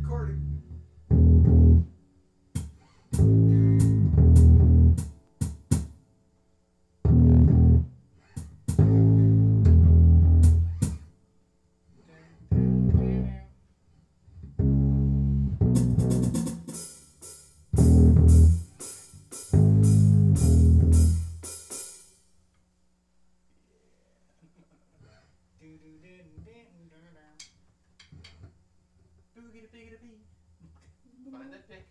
recording. Find that pick.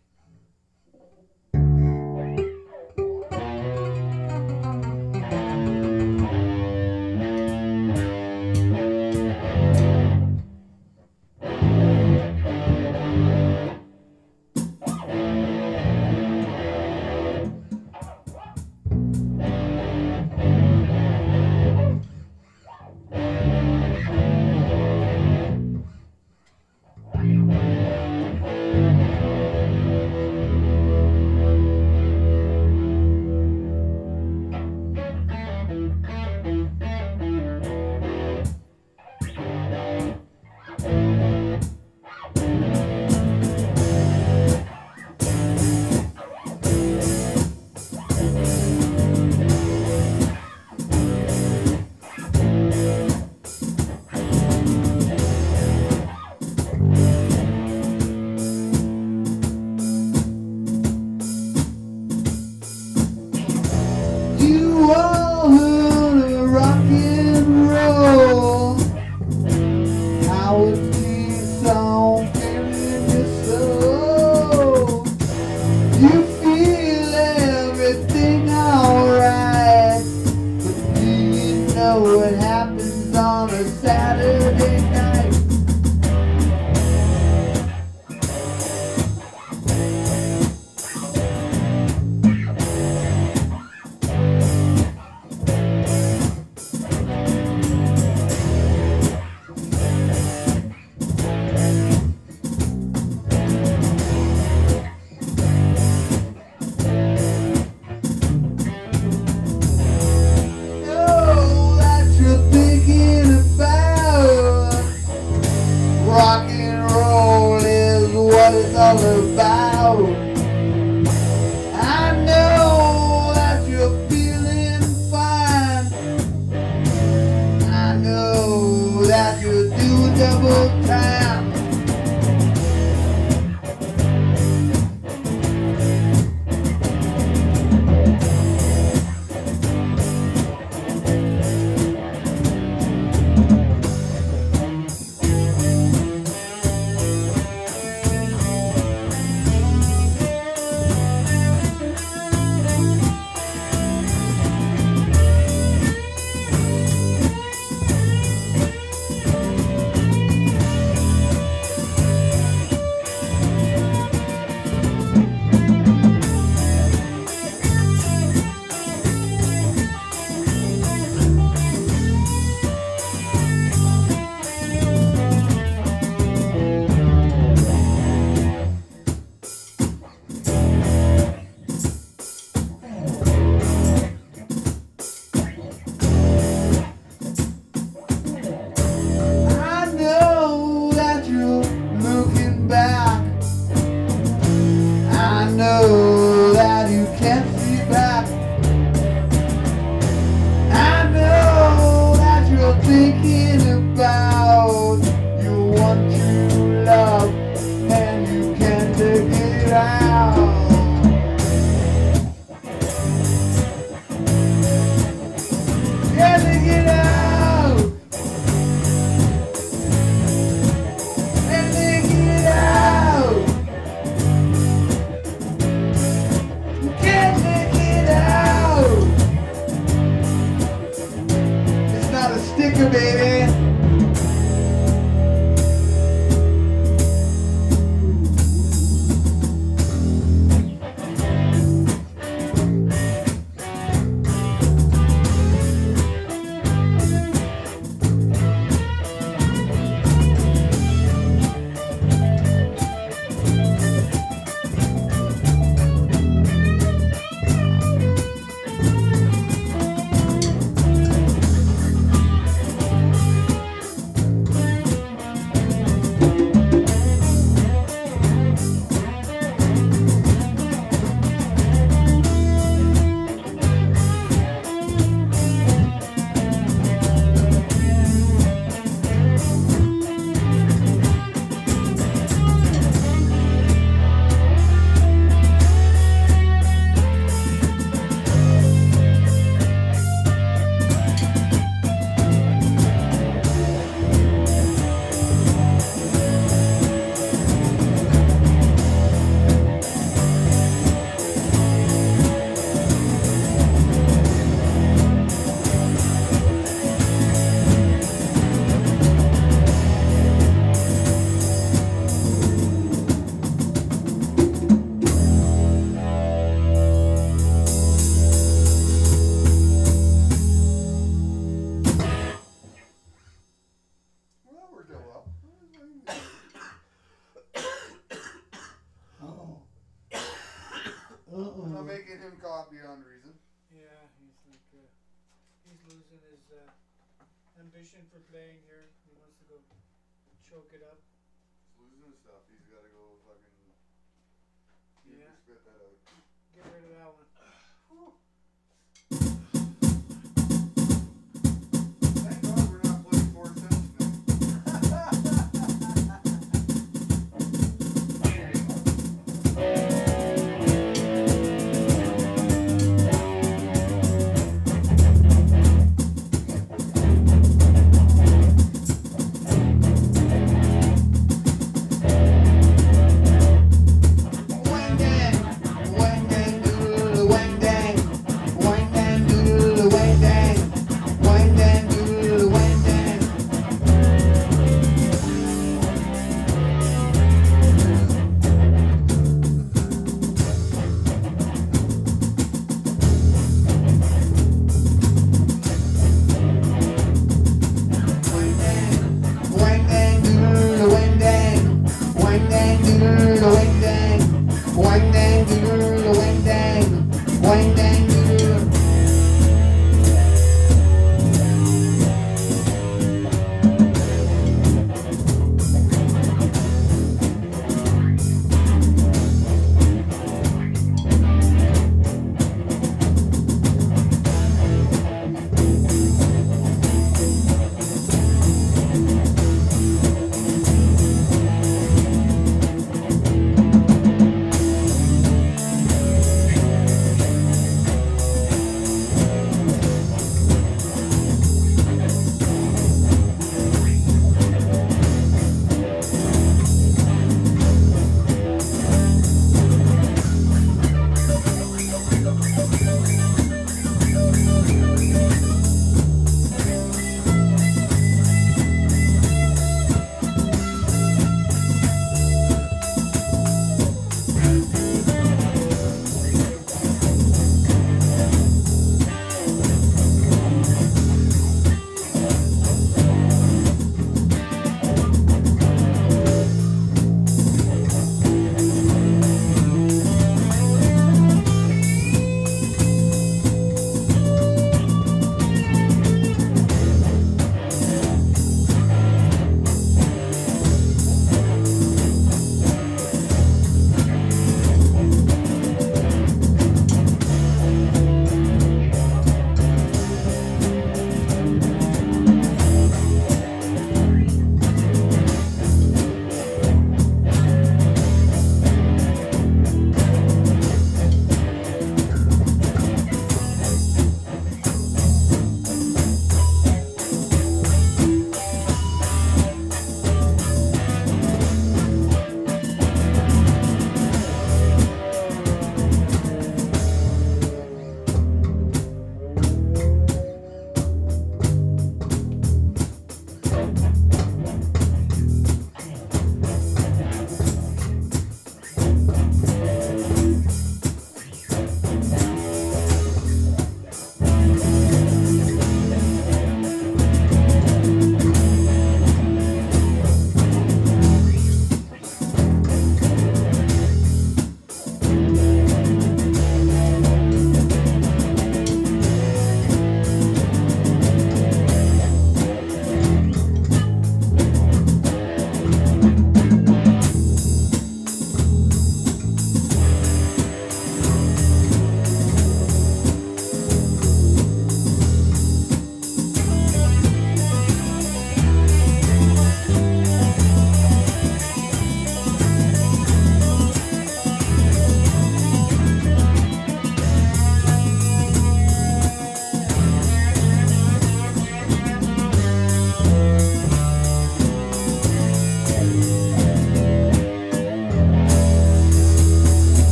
You all heard of rock and roll, how it keeps on feeling your soul. You feel everything alright, but do you know what happens on a Saturday night? Rock and roll is what it's all about. I know that you're feeling fine. I know that you're doing double time. I know that you can't see back. I know that you're thinking about your one true love, and you can't take it out. Can't take it out. Can't take it out. losing his ambition for playing here. He wants to go choke it up. He's losing his stuff. He's got to go fucking. Yeah. Spit that out. Get rid of that one. Thank God we're not playing 4 cents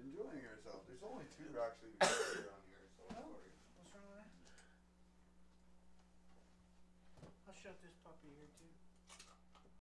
enjoying herself. There's only two actually around here, so No? sorry. What's wrong with that? I'll shut this puppy here too.